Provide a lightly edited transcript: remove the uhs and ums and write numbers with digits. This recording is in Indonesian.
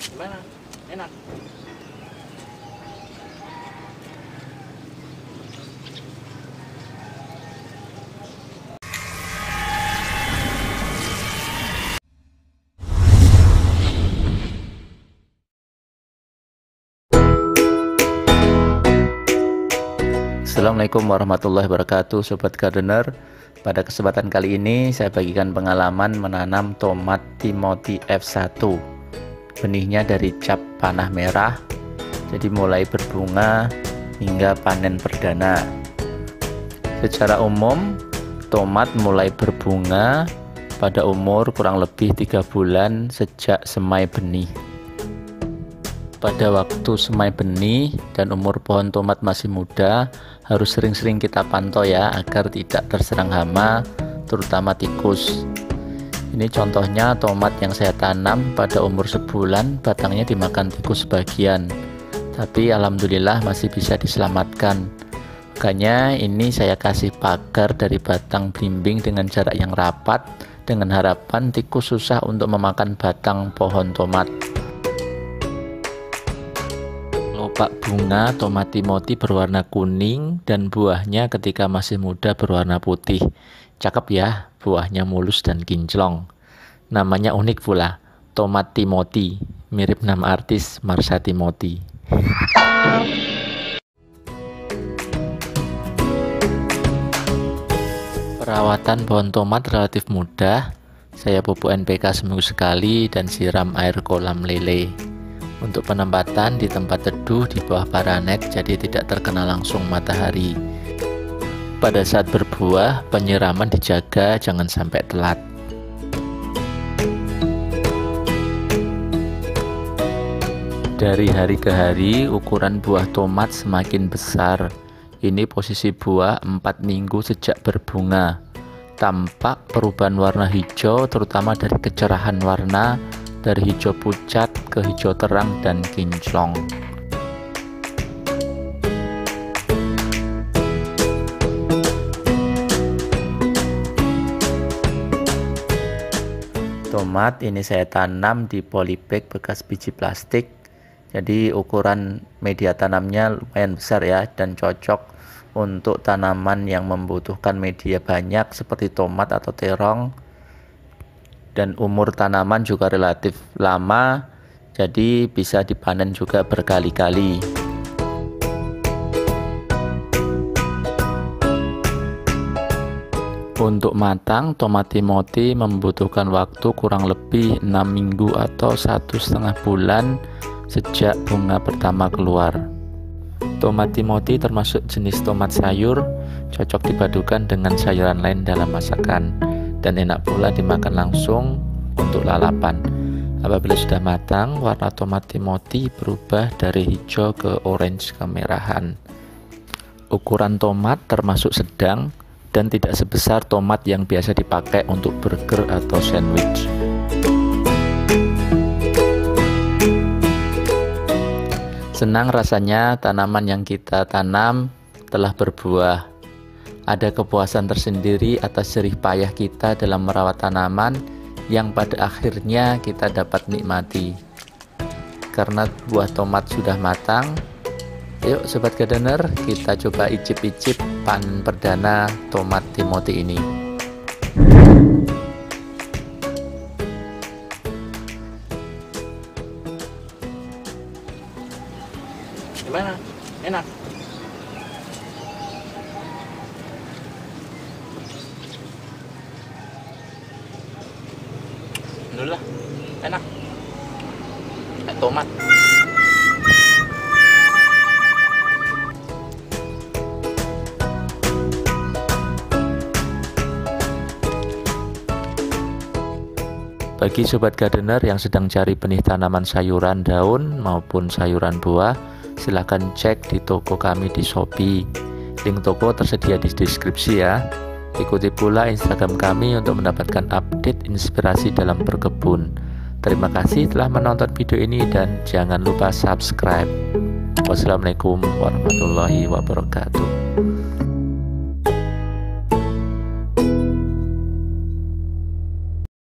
Gimana? Enak? Assalamualaikum warahmatullahi wabarakatuh, Sobat Gardener. Pada kesempatan kali ini saya bagikan pengalaman menanam tomat Timothy F1. Benihnya dari cap panah merah, jadi mulai berbunga hingga panen perdana. Secara umum tomat mulai berbunga pada umur kurang lebih 3 bulan sejak semai benih. Pada waktu semai benih dan umur pohon tomat masih muda, harus sering-sering kita pantau ya, agar tidak terserang hama, terutama tikus. Ini contohnya tomat yang saya tanam pada umur sebulan, batangnya dimakan tikus sebagian, tapi alhamdulillah masih bisa diselamatkan. Makanya ini saya kasih pagar dari batang belimbing dengan jarak yang rapat, dengan harapan tikus susah untuk memakan batang pohon tomat. Kelopak bunga tomat Timothy berwarna kuning dan buahnya ketika masih muda berwarna putih. Cakep ya, buahnya mulus dan kinclong. Namanya unik pula, tomat Timothy, mirip nama artis Marsha Timothy. Perawatan pohon tomat relatif mudah. Saya pupuk NPK seminggu sekali dan siram air kolam lele. Untuk penempatan di tempat teduh di bawah paranet, jadi tidak terkena langsung matahari. Pada saat berbuah, penyiraman dijaga jangan sampai telat. Dari hari ke hari, ukuran buah tomat semakin besar. Ini posisi buah 4 minggu sejak berbunga. Tampak perubahan warna hijau, terutama dari kecerahan warna, dari hijau pucat ke hijau terang dan kinclong. Tomat ini saya tanam di polybag bekas biji plastik, jadi ukuran media tanamnya lumayan besar ya, dan cocok untuk tanaman yang membutuhkan media banyak seperti tomat atau terong. Dan umur tanaman juga relatif lama, jadi bisa dipanen juga berkali-kali. Untuk matang, tomat Timothy membutuhkan waktu kurang lebih 6 minggu atau 1,5 bulan sejak bunga pertama keluar. Tomat Timothy termasuk jenis tomat sayur, cocok dipadukan dengan sayuran lain dalam masakan, dan enak pula dimakan langsung untuk lalapan. Apabila sudah matang, warna tomat Timothy berubah dari hijau ke orange kemerahan. Ukuran tomat termasuk sedang dan tidak sebesar tomat yang biasa dipakai untuk burger atau sandwich. Senang rasanya tanaman yang kita tanam telah berbuah. Ada kepuasan tersendiri atas jerih payah kita dalam merawat tanaman yang pada akhirnya kita dapat nikmati. Karena buah tomat sudah matang, yuk Sobat Gardener, kita coba icip-icip panen perdana tomat Timothy ini. Gimana? Enak? Alhamdulillah, enak. Tomat. Bagi Sobat Gardener yang sedang cari benih tanaman sayuran daun maupun sayuran buah, silahkan cek di toko kami di Shopee. Link toko tersedia di deskripsi ya. Ikuti pula Instagram kami untuk mendapatkan update inspirasi dalam berkebun. Terima kasih telah menonton video ini dan jangan lupa subscribe. Wassalamualaikum warahmatullahi wabarakatuh.